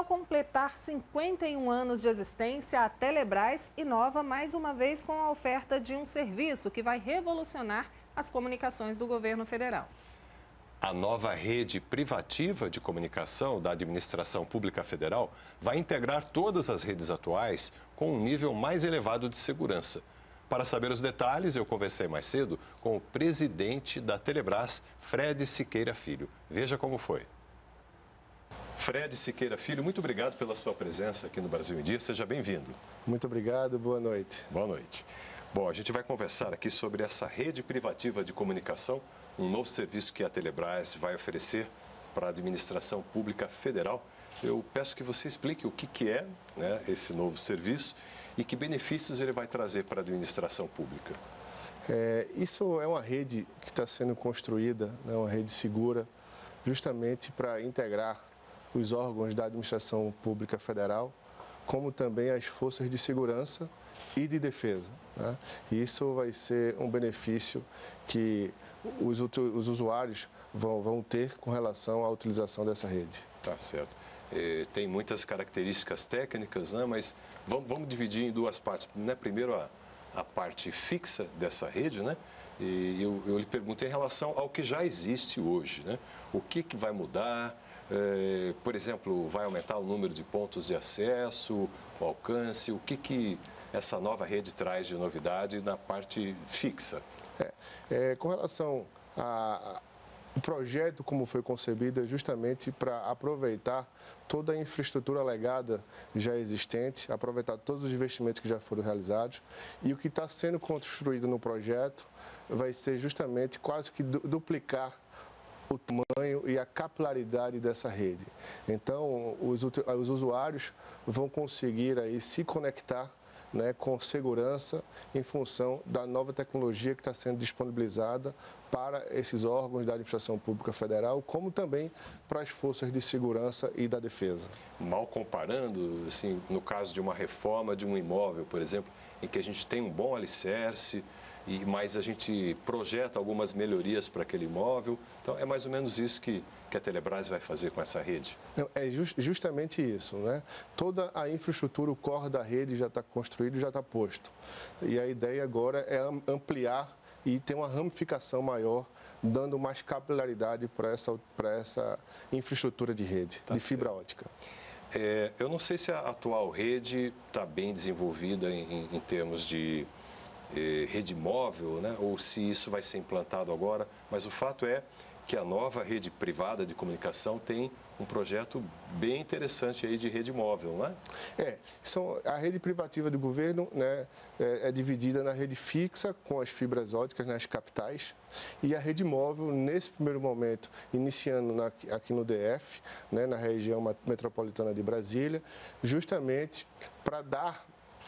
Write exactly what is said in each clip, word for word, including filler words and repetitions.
completar cinquenta e um anos de existência, a Telebrás inova mais uma vez com a oferta de um serviço que vai revolucionar as comunicações do governo federal. A nova rede privativa de comunicação da Administração Pública Federal vai integrar todas as redes atuais com um nível mais elevado de segurança. Para saber os detalhes, eu conversei mais cedo com o presidente da Telebrás, Fred Siqueira Filho. Veja como foi. Fred Siqueira Filho, muito obrigado pela sua presença aqui no Brasil em Dia. Seja bem-vindo. Muito obrigado, boa noite. Boa noite. Bom, a gente vai conversar aqui sobre essa rede privativa de comunicação, um novo serviço que a Telebrás vai oferecer para a Administração Pública Federal. Eu peço que você explique o que, que é, né, esse novo serviço e que benefícios ele vai trazer para a administração pública. É, isso é uma rede que está sendo construída, né, uma rede segura, justamente para integrar os órgãos da Administração Pública Federal, como também as forças de segurança e de defesa. Né? Isso vai ser um benefício que os, os usuários vão, vão ter com relação à utilização dessa rede. Tá certo. É, tem muitas características técnicas, né? Mas vamos, vamos dividir em duas partes. Né? Primeiro, a, a parte fixa dessa rede, né? E eu, eu lhe perguntei em relação ao que já existe hoje, né? O que, que vai mudar? É, por exemplo, vai aumentar o número de pontos de acesso, o alcance? O que, que essa nova rede traz de novidade na parte fixa? É, é, com relação a... O projeto, como foi concebido, é justamente para aproveitar toda a infraestrutura legada já existente, aproveitar todos os investimentos que já foram realizados, e o que está sendo construído no projeto vai ser justamente quase que duplicar o tamanho e a capilaridade dessa rede. Então, os, os usuários vão conseguir aí se conectar, né, com segurança em função da nova tecnologia que está sendo disponibilizada para esses órgãos da Administração Pública Federal, como também para as forças de segurança e da defesa. Mal comparando, assim, no caso de uma reforma de um imóvel, por exemplo, em que a gente tem um bom alicerce, e mas a gente projeta algumas melhorias para aquele imóvel. Então, é mais ou menos isso que, que a Telebrás vai fazer com essa rede? É just, justamente isso, né? Toda a infraestrutura, o core da rede já está construído, já está posto. E a ideia agora é ampliar e ter uma ramificação maior, dando mais capilaridade para essa, para essa infraestrutura de rede, tá de fibra certo. ótica. É, eu não sei se a atual rede está bem desenvolvida em, em termos de eh, rede móvel, né? Ou se isso vai ser implantado agora, mas o fato é que a nova rede privada de comunicação tem um projeto bem interessante aí de rede móvel, né? É, são, a rede privativa do governo, né, é, é dividida na rede fixa, com as fibras óticas nas capitais, e a rede móvel, nesse primeiro momento, iniciando na, aqui no D F, né, na região metropolitana de Brasília, justamente para dar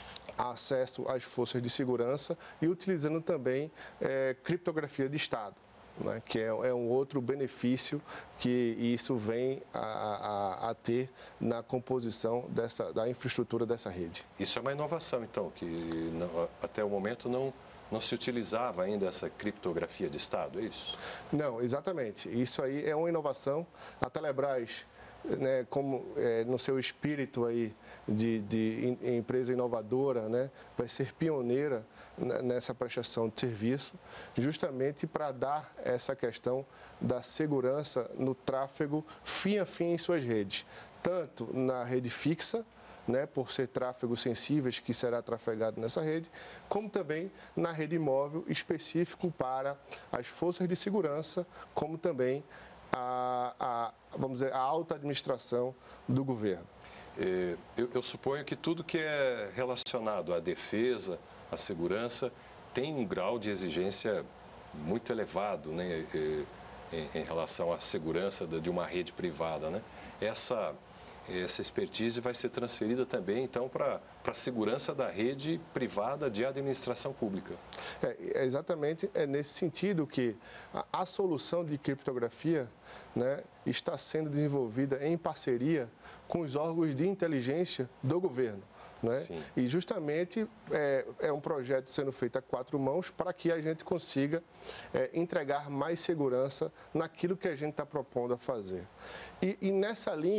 acesso às forças de segurança e utilizando também é, criptografia de Estado. Né, que é, é um outro benefício que isso vem a, a, a ter na composição dessa, da infraestrutura dessa rede. Isso é uma inovação, então, que não, até o momento não, não se utilizava ainda essa criptografia de Estado, é isso? Não, exatamente. Isso aí é uma inovação. A Telebrás, né, como é, no seu espírito aí de, de empresa inovadora, né, vai ser pioneira nessa prestação de serviço, justamente para dar essa questão da segurança no tráfego fim a fim em suas redes, tanto na rede fixa, né, por ser tráfegos sensíveis que será trafegado nessa rede, como também na rede móvel específico para as forças de segurança, como também a, a, vamos dizer, a alta administração do governo. É, eu, eu suponho que tudo que é relacionado à defesa, à segurança, tem um grau de exigência muito elevado, né, em, em relação à segurança de uma rede privada, né? Essa, essa expertise vai ser transferida também, então, para a segurança da rede privada de administração pública. É, exatamente, é nesse sentido que a, a solução de criptografia, né, está sendo desenvolvida em parceria com os órgãos de inteligência do governo. Né? E justamente é, é um projeto sendo feito a quatro mãos para que a gente consiga é, entregar mais segurança naquilo que a gente está propondo a fazer. E, e nessa linha,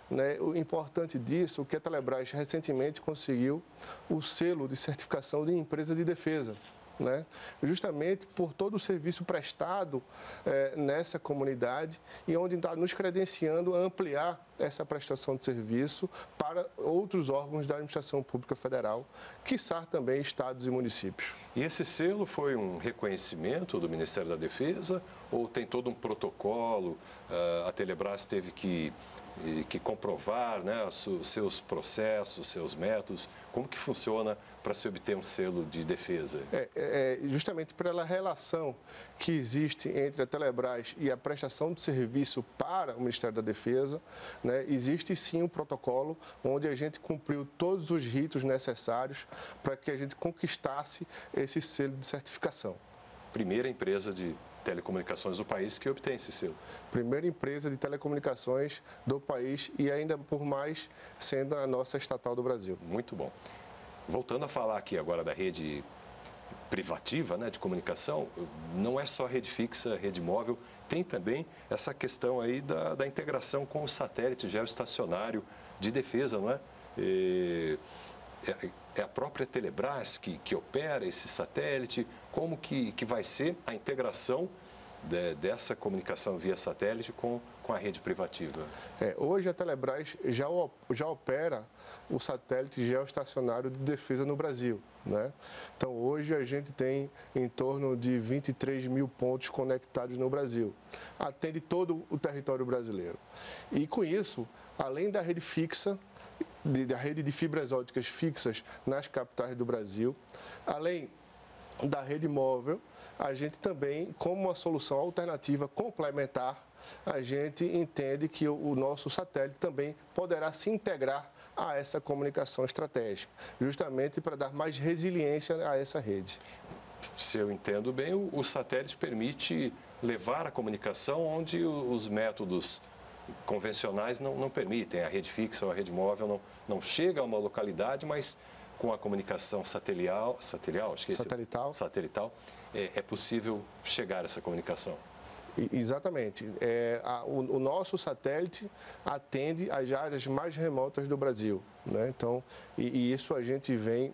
né, o importante disso, que a Telebrás recentemente conseguiu o selo de certificação de empresa de defesa. Né? Justamente por todo o serviço prestado eh, nessa comunidade e onde está nos credenciando a ampliar essa prestação de serviço para outros órgãos da administração pública federal, quiçá também estados e municípios. E esse selo foi um reconhecimento do Ministério da Defesa ou tem todo um protocolo? A Telebrás teve que, que comprovar, né, os seus processos, seus métodos? Como que funciona para se obter um selo de defesa? É, é, justamente pela relação que existe entre a Telebrás e a prestação de serviço para o Ministério da Defesa, né, existe sim um protocolo onde a gente cumpriu todos os ritos necessários para que a gente conquistasse esse selo de certificação. Primeira empresa de telecomunicações do país que obtém esse selo. Primeira empresa de telecomunicações do país e ainda por mais sendo a nossa estatal do Brasil. Muito bom. Voltando a falar aqui agora da rede privativa, né, de comunicação, não é só rede fixa, rede móvel, tem também essa questão aí da, da integração com o satélite geoestacionário de defesa, não é? E, é, é a própria Telebrás que, que opera esse satélite? Como que, que vai ser a integração de, dessa comunicação via satélite com, com a rede privativa? É, hoje a Telebrás já, já opera o satélite geoestacionário de defesa no Brasil, né? Então hoje a gente tem em torno de vinte e três mil pontos conectados no Brasil. Atende todo o território brasileiro. E com isso, além da rede fixa, de, da rede de fibras óticas fixas nas capitais do Brasil, além da rede móvel, a gente também, como uma solução alternativa complementar, a gente entende que o nosso satélite também poderá se integrar a essa comunicação estratégica, justamente para dar mais resiliência a essa rede. Se eu entendo bem, o, o satélite permite levar a comunicação onde os métodos convencionais não, não permitem. A rede fixa ou a rede móvel não, não chega a uma localidade, mas com a comunicação satelital, satelital, esqueci, satelital, satelital é, é possível chegar a essa comunicação. Exatamente. É, a, o, o nosso satélite atende as áreas mais remotas do Brasil, né? Então, e, e isso a gente vem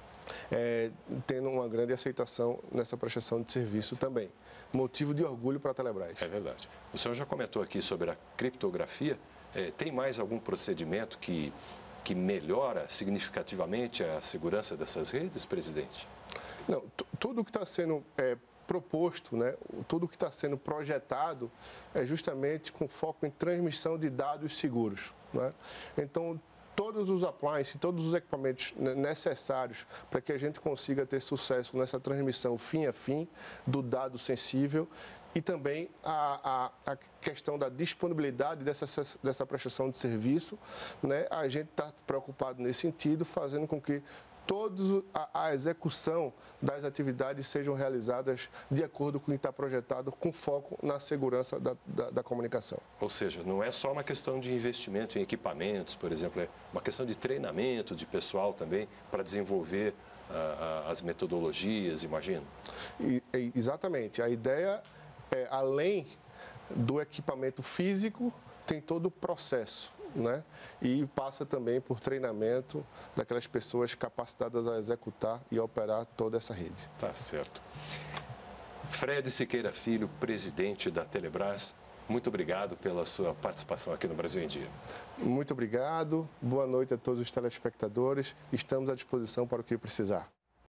é, tendo uma grande aceitação nessa prestação de serviço também. Motivo de orgulho para a Telebrás. É verdade. O senhor já comentou aqui sobre a criptografia. É, tem mais algum procedimento que, que melhora significativamente a segurança dessas redes, presidente? Não, tudo que está sendo é, proposto, né, tudo que está sendo projetado é justamente com foco em transmissão de dados seguros, né? Então, todos os appliances, todos os equipamentos necessários para que a gente consiga ter sucesso nessa transmissão fim a fim do dado sensível e também a, a, a questão da disponibilidade dessa, dessa prestação de serviço, né, a gente está preocupado nesse sentido, fazendo com que toda a, a execução das atividades sejam realizadas de acordo com o que está projetado, com foco na segurança da, da, da comunicação. Ou seja, não é só uma questão de investimento em equipamentos, por exemplo, é uma questão de treinamento de pessoal também para desenvolver uh, uh, as metodologias, imagino? E, exatamente. A ideia é, além do equipamento físico, tem todo o processo, né? E passa também por treinamento daquelas pessoas capacitadas a executar e operar toda essa rede. Tá certo. Fred Siqueira Filho, presidente da Telebrás, muito obrigado pela sua participação aqui no Brasil em Dia. Muito obrigado, boa noite a todos os telespectadores, estamos à disposição para o que precisar.